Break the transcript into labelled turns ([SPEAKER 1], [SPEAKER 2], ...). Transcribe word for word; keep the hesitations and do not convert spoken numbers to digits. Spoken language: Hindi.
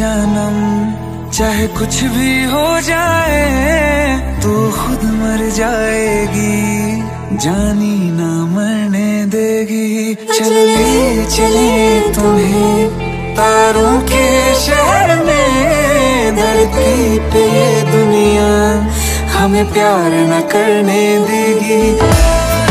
[SPEAKER 1] जानम चाहे कुछ भी हो जाए तू खुद मर जाएगी, जानी ना मरने देगी। चले चले तुम्हें तारों के शहर में, धरती पे ये दुनिया हमें प्यार न करने देगी।